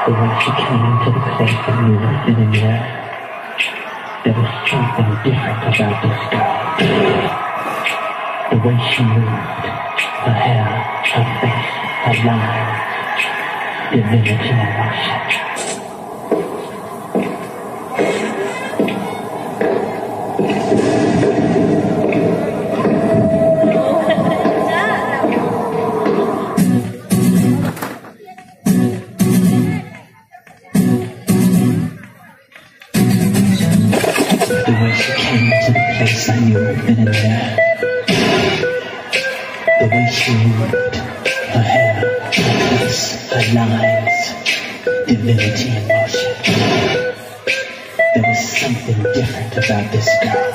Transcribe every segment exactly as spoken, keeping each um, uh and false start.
But when she came into the place and we were sitting there, there was something different about this girl. The way she moved, her hair, her face, her lines, divinity in motion. I knew I'd been in there. The way she moved, her hair, her face, her lines, divinity in motion. There was something different about this girl.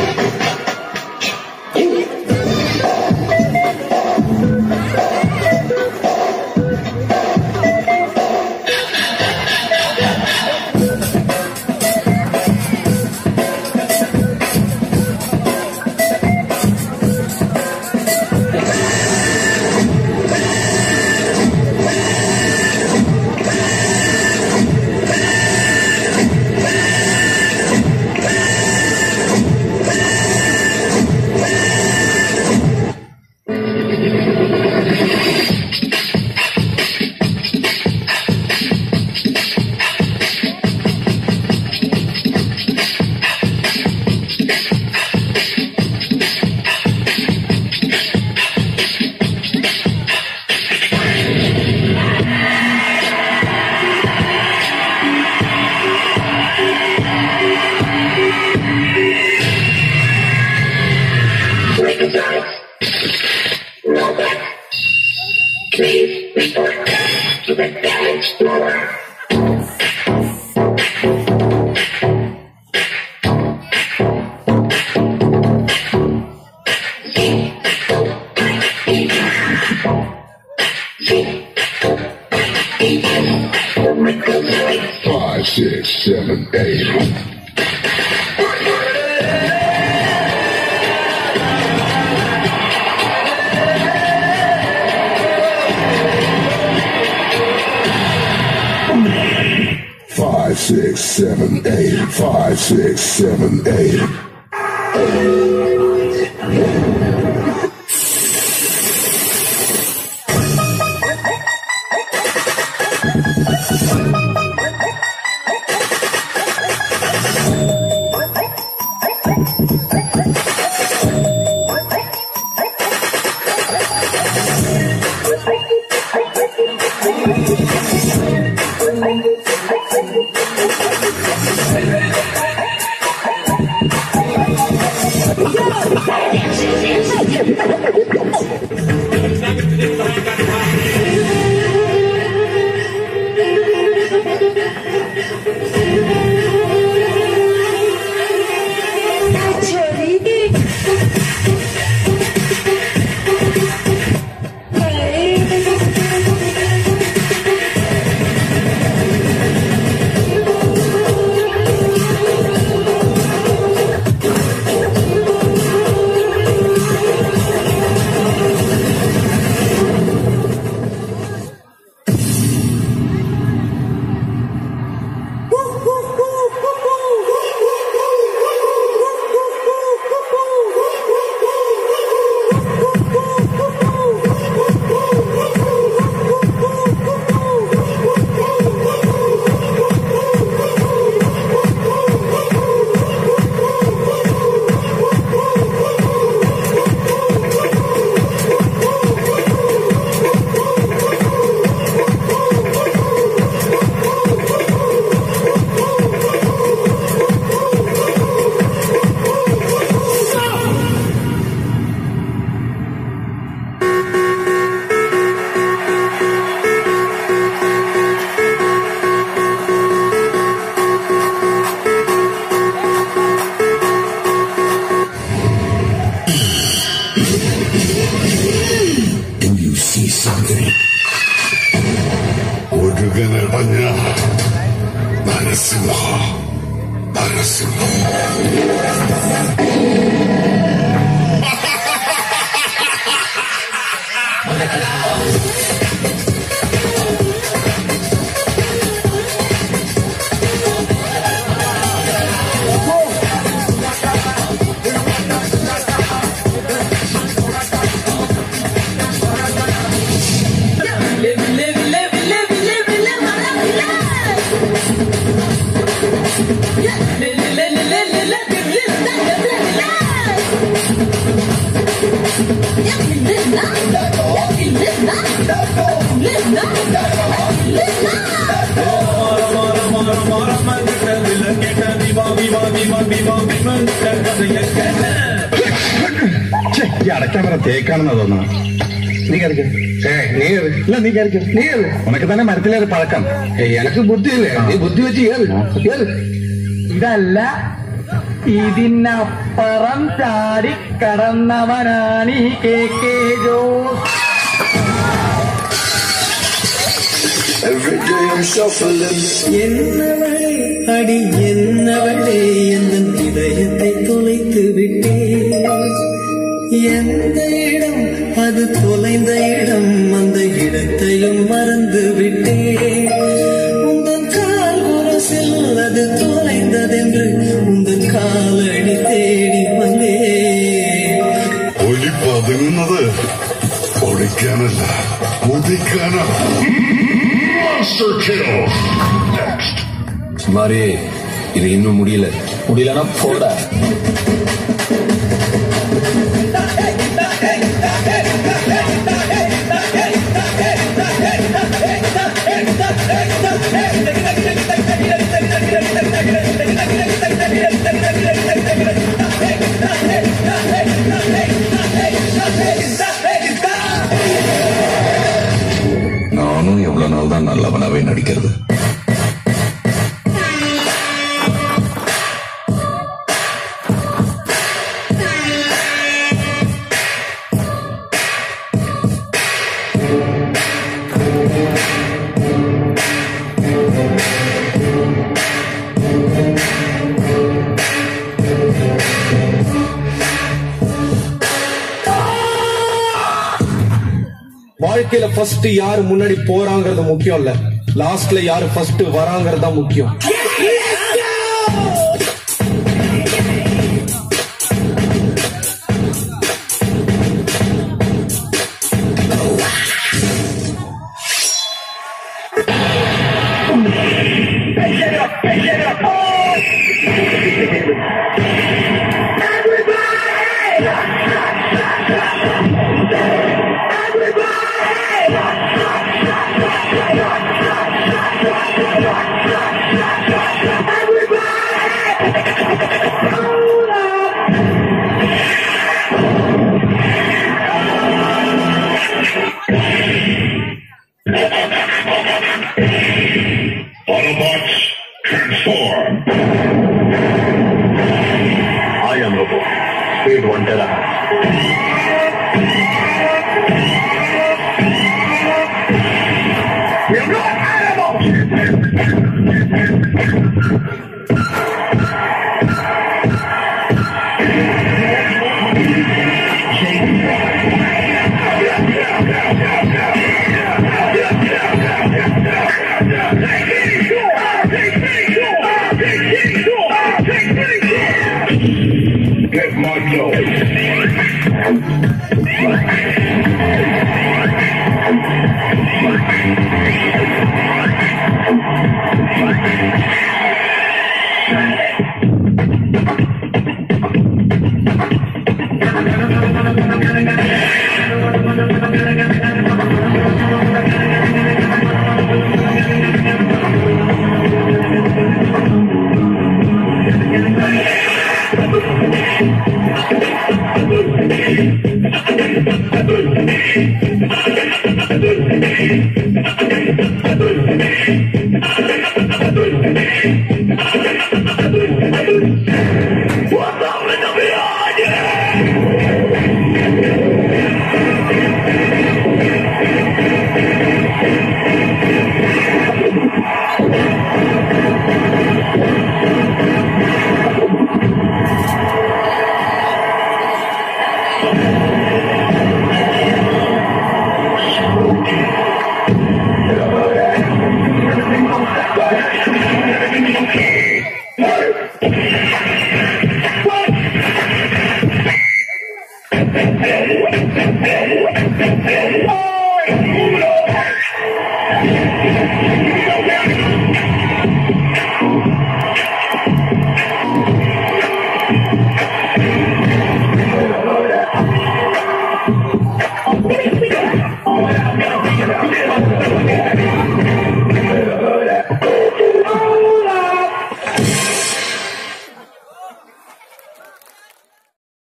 Please report back to the dance floor. Five, six, seven, eight. Five, six, seven, eight. Five, six, seven, eight. 어떻게 날 봤냐? 말했으마, 말했으마. അടയ്ക്കാൻ വരെ തേക്കാണെന്നാ തോന്നുന്നു. നീ കറിക്കും ഇല്ല, നീ കറിക്കും. നീ ഉനക്ക് തന്നെ മരത്തിലേറെ പഴക്കം. എനക്ക് ബുദ്ധിയില്ലേ, നീ ബുദ്ധി വെച്ച് കേറ്. ഇതല്ല, ഇതിനപ്പുറം ചാടി കടന്നവനാണ് ഈ കെ കെ ജോസ്. என்னவளே அடி என்னவளே எந்த இதயத்தை தொலைத்து விட்டே. எந்த இடம் அது தொலைந்த இடம், அந்த இடத்தையும் மறந்து விட்டே. உங்கள் கால் குரசில் அது தொலைந்ததென்று உங்கள் காலடி தேடி வந்தே. ഒലി പതുങ്ങുന്നത് ഒളിക്കാനല്ല, കുതിക്കാനാണ്. மாறி, இது இன்னும் முடியல. முடியலன்னா போட. நானும் எவ்வளவு நாள் தான் நல்லவனாவே நடிக்கிறது. வாழ்க்கையில ஃபர்ஸ்ட் யாரு முன்னாடி போறாங்கிறது முக்கியம் இல்ல, லாஸ்ட்ல யாரு ஃபர்ஸ்ட் வராங்கிறது தான் முக்கியம். Autobots, transform! I am Robo. Speed one terahertz. We're not animals!